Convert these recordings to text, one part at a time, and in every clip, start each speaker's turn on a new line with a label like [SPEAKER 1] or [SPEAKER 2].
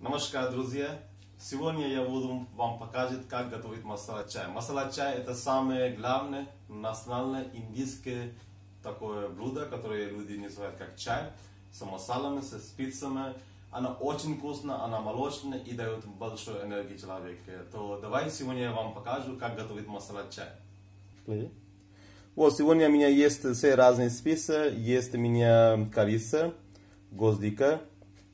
[SPEAKER 1] Нamaskar, друзья! Сегодня я буду вам показывать, как готовить масала чай. Масала чай это самое главное национальное индийское такое блюдо, которое люди называют как чай, с масалами, со специями. Она очень вкусная, она молочная и дает большую энергию человеку. То давайте сегодня я вам покажу, как готовить масала чай. Вот сегодня у меня есть все разные специи. Есть у меня корица, гвоздика,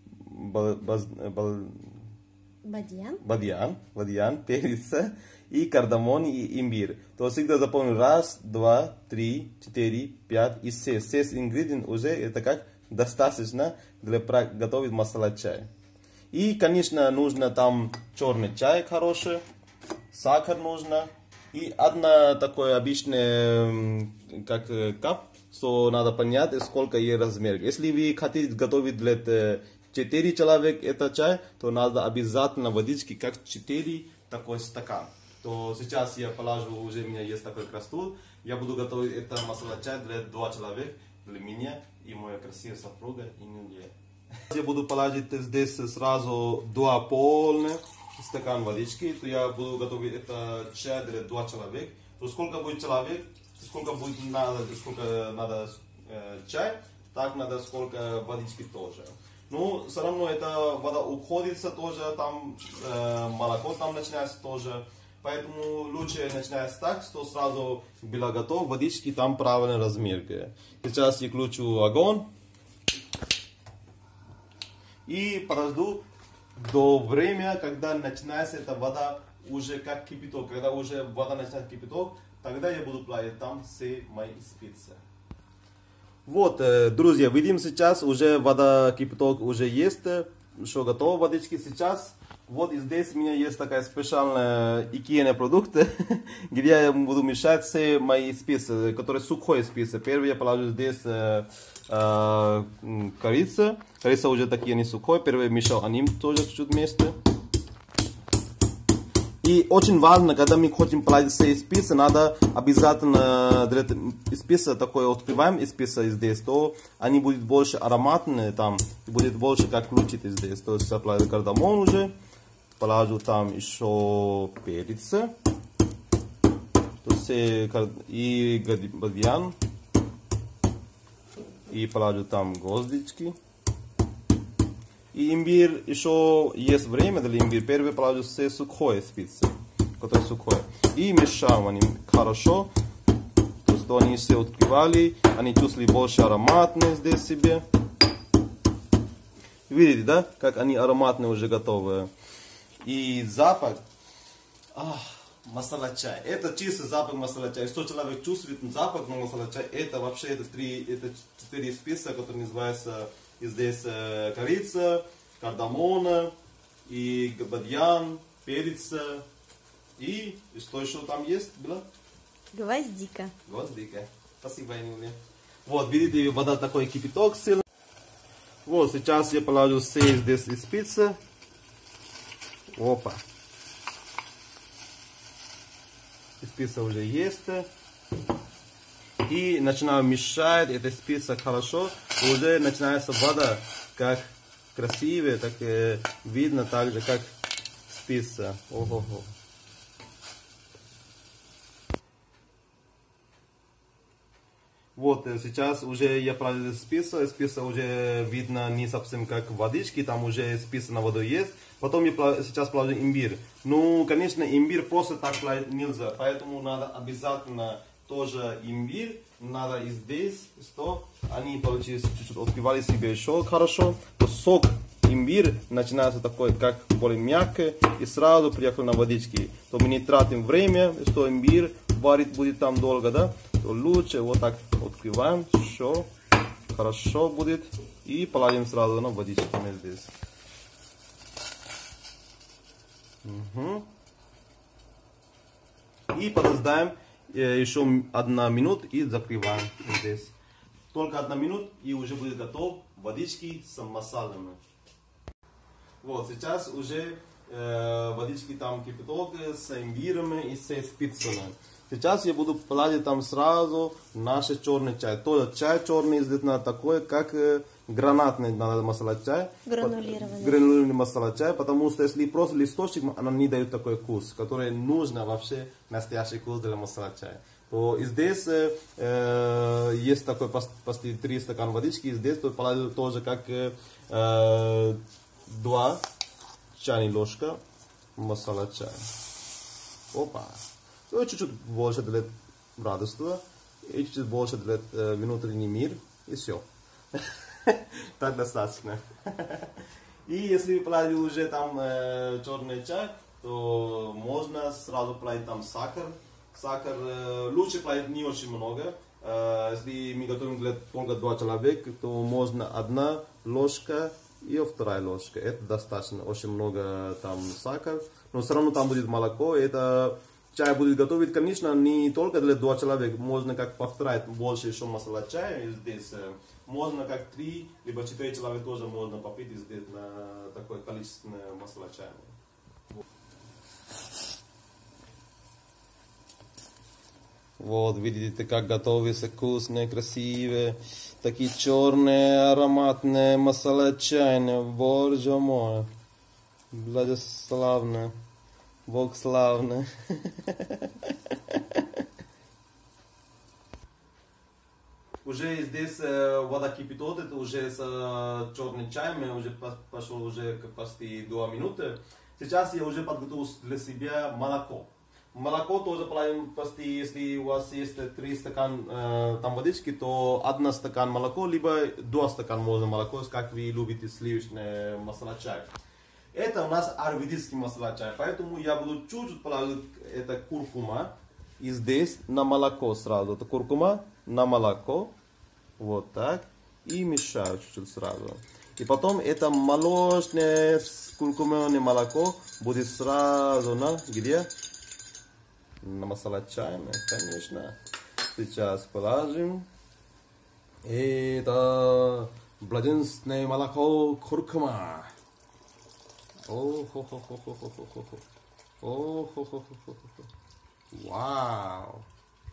[SPEAKER 1] бадьян, перец и кардамон и имбирь. То всегда запомню 1, 2, 3, 4, 5 и 6. 6 ингредиентов уже это как достаточно для готовить масала чай. И конечно нужно там черный чай хороший, сахар нужно. И одна такое обычное как кап, что надо понять сколько ее размер. Если вы хотите готовить для 4 человек это чай, то надо обязательно водички как 4 такой стакан. То сейчас я положу, уже у меня есть такой красоту, я буду готовить это масала чай для 2 человека, для меня и моя красивая супруга и мне. Я буду положить здесь сразу 2 полных стакан водички, то я буду готовить это чай для 2 человека. То сколько будет человек, сколько надо чай, так надо сколько водички тоже. Ну, все равно эта вода уходится тоже, там молоко там начинается тоже. Поэтому лучше начинать так, что сразу было готово, водички там правильный размер. Сейчас я включу огонь и подожду до времени, когда начинается эта вода уже как кипяток. Когда уже вода начинает кипяток, тогда я буду плавить там все мои специи. Вот, друзья, видим сейчас уже вода кипяток уже есть, что готово водички сейчас. Вот здесь у меня есть такая специальная икея продукт, где я буду мешать все мои специи, которые сухие специи. Первый я положу здесь корица. Корица уже такие не сухой. Первый мешал они тоже чуть-чуть вместе. И очень важно, когда мы хотим положить все специи, надо обязательно для специи такое открываем специи здесь, то они будут больше ароматные там, будет больше как крутить здесь. То есть я положу кардамон уже, положу там еще перец, то есть и бадьян, и положу там гвоздички. И имбирь, еще есть время для имбиря. Первый положу все сухое специи, которые сухое. И мешаем они хорошо. То есть они все открывали, они чувствовали больше ароматные здесь себе. Видите, да, как они ароматные уже готовы. И запах, масала чай. Это чистый запах масала чая. Если человек чувствует запах масала чая, это вообще это 4 специи, которые называются здесь корица, кардамона, и бадьян, перец, и что еще там есть было?
[SPEAKER 2] Гвоздика.
[SPEAKER 1] Гвоздика. Спасибо, Юля. Вот, видите, вода такой кипяток сильный. Вот, сейчас я положу все здесь специи. Опа. Специя уже есть. И начинаю мешать эти специи хорошо. Уже начинается вода как красивая, так видно также как специя. Ого-го. Вот сейчас уже я положил специя. Специя уже видно не совсем как водички, там уже специя на воду есть. Потом я сейчас положу имбирь. Ну, конечно, имбирь просто так класть нельзя, поэтому надо обязательно тоже имбирь, надо и здесь, что они получились чуть-чуть открывали себе еще хорошо, то сок имбирь начинается такой, как более мягкий, и сразу приехал на водички. То мы не тратим время, что имбирь варить будет там долго, да, то лучше вот так открываем, все хорошо будет, и положим сразу на водички здесь. И подождаем еще 1 минуту и закрываем здесь. Только 1 минута и уже будет готов водички с масалами. Вот сейчас уже водички там кипяток с имбирем и с специями. Сейчас я буду плавить там сразу наш черный чай. Тоже чай черный действительно такой, как гранатный масала чай. Гранулированный масала чай, потому что если просто листочек, она не дает такой вкус, который нужно вообще настоящий вкус для масала чая. То здесь есть такой почти 3 стакана водички, здесь положил тоже как 2 чайных ложка масала чая. Опа. Чуть-чуть больше для радостного и чуть-чуть больше для внутренний мир и все. Так достаточно. И если плавить уже там черный чай, то можно сразу плавить там сахар. Сахар лучше плавить не очень много. Если мы готовим для только 2 человека, то можно 1 ложка и 2 ложка. Это достаточно. Очень много там сахара. Но все равно там будет молоко. Это чай будет готовить, конечно, не только для 2 человека. Можно как повторять больше еще масала чая здесь. Можно как 3, либо 4 человека тоже можно попить здесь на такое количественное масала чая. Вот, видите, как готовится вкусные, красивые, такие черные, ароматные масала чайные. Боже мой, благословно, Бог славный. Уже здесь вода кипятит, это уже с черным чаем, уже пошел уже почти 2 минуты. Сейчас я уже подготовил для себя молоко. Молоко тоже плавим почти, если у вас есть 3 стакана там водички, то 1 стакан молоко, либо 2 стакана можно молоко, как вы любите сливочное масала чай. Это у нас аюрведический масала чай, поэтому я буду чуть-чуть плавить это куркума. И здесь на молоко сразу. Это куркума на молоко. Вот так. И мешаю чуть-чуть сразу. И потом это молочное с куркумой молоко будет сразу на где? На масала чай, конечно. Сейчас положим. Это бладенственное молоко куркума. О-хо-хо-хо-хо-хо-хо-хо. О-хо-хо-хо-хо-хо. Вау!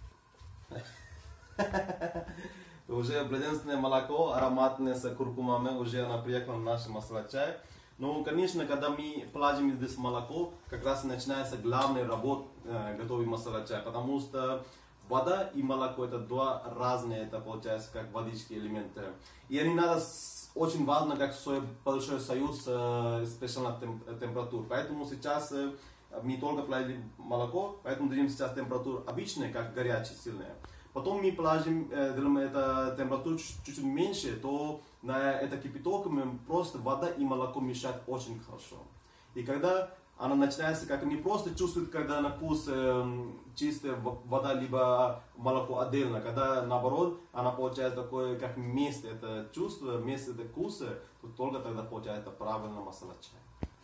[SPEAKER 1] Уже бладенственное молоко, ароматное с куркумами, уже она приехала в наш масала чай. Но, конечно, когда мы плавим здесь молоко, как раз начинается главная работа готовить масала чай, потому что вода и молоко это 2 разные, это получается как водички элементы. И они надо очень важно, как большой союз специальной температуры. Поэтому сейчас мы только плавим молоко, поэтому дадим сейчас температуру обычная, как горячая, сильная. Потом мы плавим, делаем это температуру чуть-чуть меньше, то на это кипяток мы просто вода и молоко мешают очень хорошо. И когда она начинается, как не просто чувствует, когда на вкус чистая вода, либо молоко отдельно, когда наоборот, она получает такое, как вместе это чувство, вместе это вкусы, то только тогда получается правильно масала чай.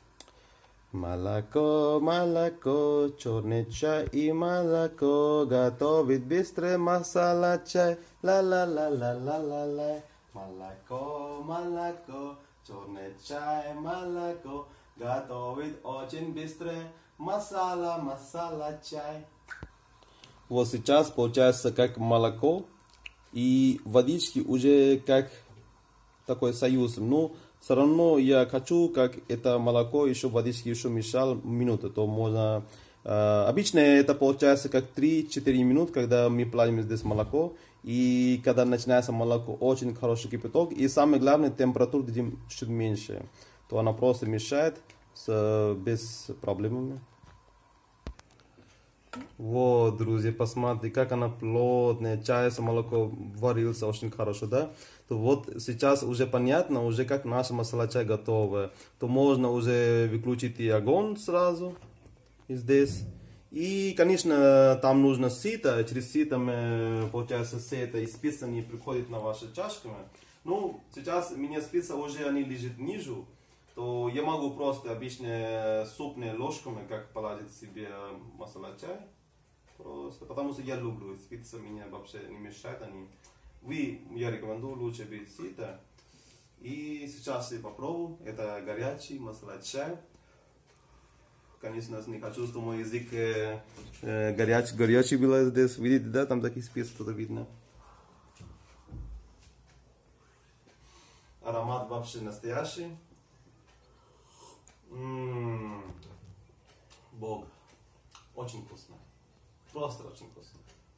[SPEAKER 1] Молоко, молоко, черный чай и молоко, готовит быстрый масала чай, ла-ла-ла-ла-ла-ла-ла. Молоко, молоко, черный чай, молоко, готовит очень быстрый масала чай. Вот сейчас получается как молоко и водички уже как такой союз. Но все равно я хочу, как это молоко еще водички еще мешал минуту, то можно... обычно это получается как 3-4 минуты, когда мы плавим здесь молоко. И когда начинается молоко, очень хороший кипяток. И самое главное, температуру дадим чуть меньше. То она просто мешает без проблем. Вот, друзья, посмотрите, как она плотная. Чай с молоком варился очень хорошо, да? То вот сейчас уже понятно, уже как наша масала чай готова. То можно уже выключить и огонь сразу здесь. И, конечно, там нужно сито. Через сито, получается, все это из спицы не приходит на ваши чашки. Ну, сейчас у меня спицы уже они лежат ниже. То я могу просто обычно супные ложками, как положить себе масала чай. Просто, потому что я люблю спицы, меня вообще не мешают они. Я рекомендую лучше без сита. И сейчас я попробую. Это горячий масала чай. конечно, не хочу, что мой язык горячий был здесь. Видите, да, там такие специи что-то видно. Аромат вообще настоящий. Бог. Очень вкусно. Просто очень вкусно.